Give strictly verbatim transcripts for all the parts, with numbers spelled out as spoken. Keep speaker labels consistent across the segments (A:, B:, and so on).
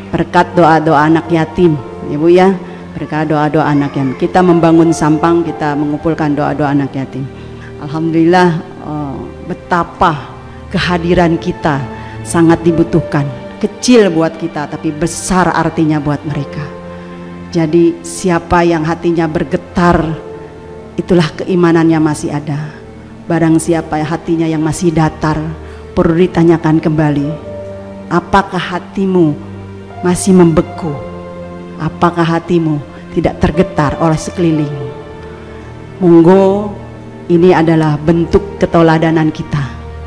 A: berkat doa-doa anak yatim, Ibu ya, berkat doa-doa anak yatim. Kita membangun Sampang, kita mengumpulkan doa-doa anak yatim. Alhamdulillah, oh, betapa kehadiran kita sangat dibutuhkan. Kecil buat kita, tapi besar artinya buat mereka. Jadi siapa yang hatinya bergetar, itulah keimanannya masih ada. Barang siapa hatinya yang masih datar, perlu ditanyakan kembali, apakah hatimu masih membeku? Apakah hatimu tidak tergetar oleh sekeliling? Monggo, ini adalah bentuk keteladanan kita.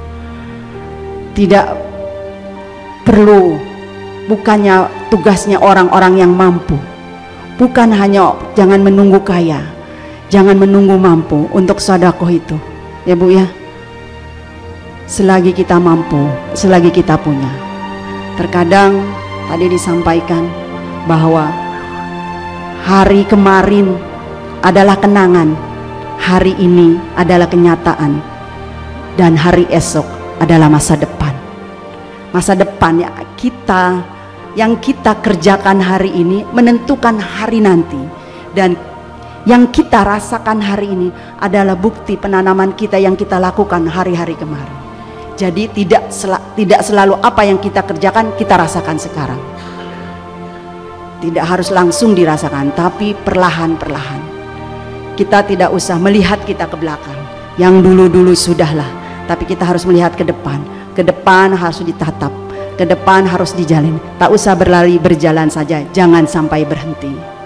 A: Tidak perlu, bukannya tugasnya orang-orang yang mampu, bukan hanya jangan menunggu kaya, jangan menunggu mampu untuk sedekah itu, ya Bu ya. Selagi kita mampu, selagi kita punya. Terkadang tadi disampaikan bahwa hari kemarin adalah kenangan, hari ini adalah kenyataan, dan hari esok adalah masa depan. Masa depan ya kita, yang kita kerjakan hari ini menentukan hari nanti, dan yang kita rasakan hari ini adalah bukti penanaman kita yang kita lakukan hari-hari kemarin. Jadi tidak sel tidak selalu apa yang kita kerjakan kita rasakan sekarang. Tidak harus langsung dirasakan, tapi perlahan-perlahan. Kita tidak usah melihat kita ke belakang, yang dulu-dulu sudahlah, tapi kita harus melihat ke depan. Ke depan harus ditatap, ke depan harus dijalin. Tak usah berlari, berjalan saja, jangan sampai berhenti.